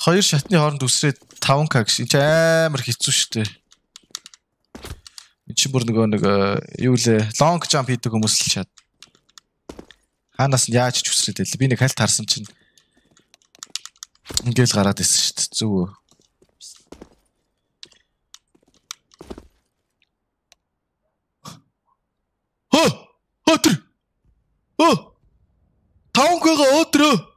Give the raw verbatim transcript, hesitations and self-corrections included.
Хоёр шатны хооронд үсрээд таван к гэсэн чи амар хэцүү шттэ. Энд чи бүр нөгөө нэг юу лээ long jump хийдэг хүмүүс л чад. Хаанаас нь яаж ч үсрээд байл. Би нэг хальт харсан чинь ингээл гараад ирсэн шүү дээ. Зүг. Хөө! Өтөр! Өө! таван к-га өтрөө!